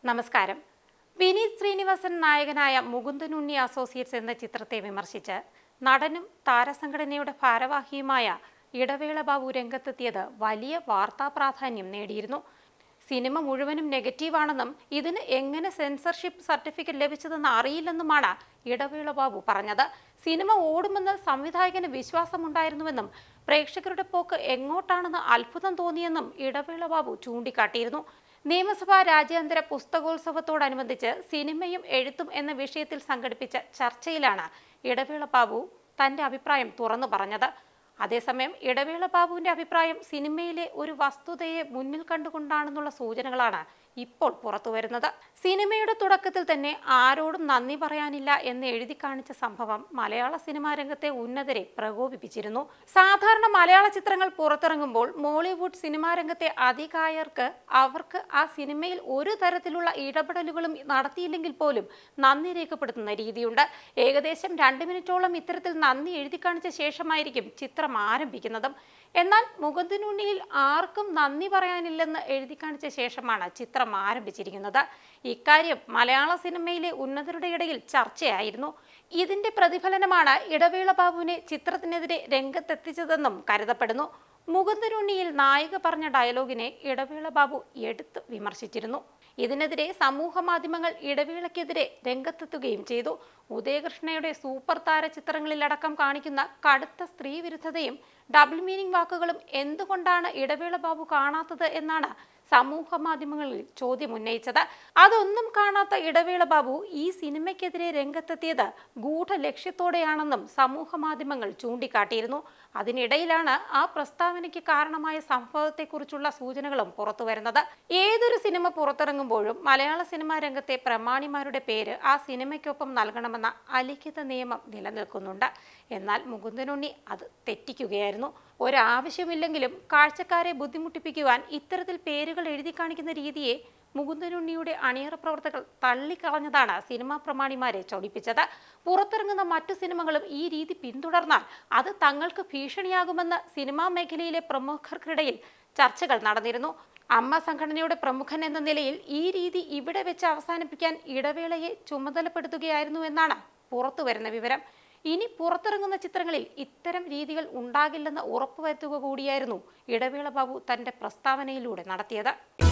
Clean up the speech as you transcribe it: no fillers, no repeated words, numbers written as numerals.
നമസ്കാരം. വിനീത് ശ്രീനിവാസൻ നായകനായ മുകുന്ദൻ ഉണ്ണി അസോസിയേറ്റ്സ് എന്ന ചിത്രത്തെ വിമർശിച്ച് നടനും താരസംഘടനയുടെ ഭാരവാഹിയുമായ ഇടവേള ബാബു രംഗത്തെത്തിയത് വലിയ വാർത്താ പ്രാധാന്യം നേടിയിരുന്നു. സിനിമ മുഴുവനും നെഗറ്റീവാണെന്നും ഇതിന് എങ്ങനെ സെൻസർഷിപ്പ് സർട്ടിഫിക്കറ്റ് ലഭിച്ചതെന്ന് അറിയില്ലെന്നുമാണ് ഇടവേള ബാബു പറഞ്ഞത്. സിനിമ ഓടുമെന്ന് സംവിധായകന് വിശ്വാസമുണ്ടായിരുന്നുവെന്നും പ്രേക്ഷകരുടെ പോക്ക് എങ്ങോട്ടാണെന്ന് അത്ഭുതം തോന്നിയെന്നും ഇടവേള ബാബു ചൂണ്ടിക്കാട്ടിയിരുന്നു. നിയമസഭാ രാജ്യാന്തര പുസ്തകോത്സവത്തോടനുബന്ധിച്ച് സിനിമയും എഴുത്തും എന്ന വിഷയത്തിൽ സംഘടിപ്പിച്ച ചർച്ചയിലാണ് ഇടവേള ബാബു തന്റെ അഭിപ്രായം തുറന്നു പറഞ്ഞത്. അതേസമയം ഇടവേള ബാബുവിന്റെ അഭിപ്രായം സിനിമയിലെ ഒരു വസ്തുതയെ മുന്നിൽ കണ്ടുകൊണ്ടാണെന്നുള്ള സൂചനകളാണ് ഇപ്പോൾ പുറത്തുവരുന്നത്. സിനിമയുടെ തുടക്കത്തിൽ തന്നെ ആരോടും നന്ദി പറയാനില്ല എന്ന് എഴുതി കാണിച്ച സംഭവം മലയാള സിനിമാ രംഗത്തെ ഉന്നതരെ പ്രകോപിപ്പിച്ചിരുന്നു. സാധാരണ മലയാള ചിത്രങ്ങൾ പുറത്തിറങ്ങുമ്പോൾ മോളിവുഡ് സിനിമാ രംഗത്തെ അതികായർക്ക് അവർക്ക് ആ സിനിമയിൽ ഒരു തരത്തിലുള്ള ഇടപെടലുകളും നടത്തിയില്ലെങ്കിൽ പോലും നന്ദി രേഖപ്പെടുത്തുന്ന രീതിയുണ്ട്. ഏകദേശം 2 മിനിറ്റോളം ഇത്തരത്തിൽ നന്ദി എഴുതി കാണിച്ച ശേഷമായിരിക്കും ചിത്രം ആരംഭിക്കുന്നതും. എന്നാൽ മുകുന്ദൻ ഉണ്ണിയിൽ ആർക്കും നന്ദി പറയാനില്ലെന്ന് എഴുതി കാണിച്ച ശേഷമാണ് ചിത്രം ആരംഭിച്ചിരിക്കുന്നത്. ഇക്കാര്യം മലയാള സിനിമയിലെ ഉന്നതരുടെ ഇടയിൽ ചർച്ചയായിരുന്നു. ഇതിന്റെ പ്രതിഫലനമാണ് ഇടവേള ബാബുവിനെ ചിത്രത്തിനെതിരെ രംഗത്തെത്തിച്ചതെന്നും കരുതപ്പെടുന്നു. മുകുന്ദൻ ഉണ്ണിയിൽ നായിക പറഞ്ഞ ഡയലോഗിനെ ഇടവേള ബാബു എടുത്ത് വിമർശിച്ചിരുന്നു. ഇതിനെതിരെ സമൂഹ മാധ്യമങ്ങൾ ഇടവേളയ്ക്കെതിരെ രംഗത്തെത്തുകയും ചെയ്തു. ഉദയകൃഷ്ണയുടെ സൂപ്പർ താര ചിത്രങ്ങളിലടക്കം കാണിക്കുന്ന കടുത്ത സ്ത്രീ വിരുദ്ധതയും ഡബിൾ മീനിങ് വാക്കുകളും എന്തുകൊണ്ടാണ് ഇടവേള ബാബു കാണാത്തത് എന്നാണ് സമൂഹ മാധ്യമങ്ങളിൽ ചോദ്യം ഉന്നയിച്ചത്. അതൊന്നും കാണാത്ത ഇടവേള ബാബു ഈ സിനിമയ്ക്കെതിരെ രംഗത്തെത്തിയത് ഗൂഢലക്ഷ്യത്തോടെയാണെന്നും സമൂഹ മാധ്യമങ്ങൾ ചൂണ്ടിക്കാട്ടിയിരുന്നു. അതിനിടയിലാണ് ആ പ്രസ്താവനയ്ക്ക് കാരണമായ സംഭവത്തെക്കുറിച്ചുള്ള സൂചനകളും പുറത്തുവരുന്നത്. ഏതൊരു സിനിമ പുറത്തിറങ്ങുമ്പോഴും മലയാള സിനിമാ രംഗത്തെ പ്രമാണിമാരുടെ പേര് ആ സിനിമയ്ക്കൊപ്പം നൽകണമെന്ന അലിഖിത നിയമം നിലനിൽക്കുന്നുണ്ട്. എന്നാൽ മുകുന്ദൻ ഉണ്ണി അത് തെറ്റിക്കുകയായിരുന്നു. ഒരാവശ്യമില്ലെങ്കിലും കാഴ്ചക്കാരെ ബുദ്ധിമുട്ടിപ്പിക്കുവാൻ ഇത്തരത്തിൽ പേരുകൾ എഴുതി കാണിക്കുന്ന രീതിയെ മുകുന്ദൻ ഉണ്ണിയുടെ അണിയറ പ്രവർത്തകർ തള്ളിക്കളഞ്ഞതാണ് സിനിമാ പ്രമാണിമാരെ ചൊടിപ്പിച്ചത്. പുറത്തിറങ്ങുന്ന മറ്റു സിനിമകളും ഈ രീതി പിന്തുടർന്നാൽ അത് തങ്ങൾക്ക് ഭീഷണിയാകുമെന്ന് സിനിമാ മേഖലയിലെ പ്രമുഖർക്കിടയിൽ ചർച്ചകൾ നടന്നിരുന്നു. അമ്മ സംഘടനയുടെ പ്രമുഖൻ എന്ന നിലയിൽ ഈ രീതി ഇവിടെ വെച്ച് അവസാനിപ്പിക്കാൻ ഇടവേളയെ ചുമതലപ്പെടുത്തുകയായിരുന്നു എന്നാണ് പുറത്തുവരുന്ന വിവരം. ഇനി പുറത്തിറങ്ങുന്ന ചിത്രങ്ങളിൽ ഇത്തരം രീതികൾ ഉണ്ടാകില്ലെന്ന് ഉറപ്പുവരുത്തുക കൂടിയായിരുന്നു ഇടവേള ബാബു തന്റെ പ്രസ്താവനയിലൂടെ നടത്തിയത്.